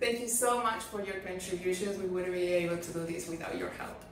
Thank you so much for your contributions. We wouldn't be able to do this without your help.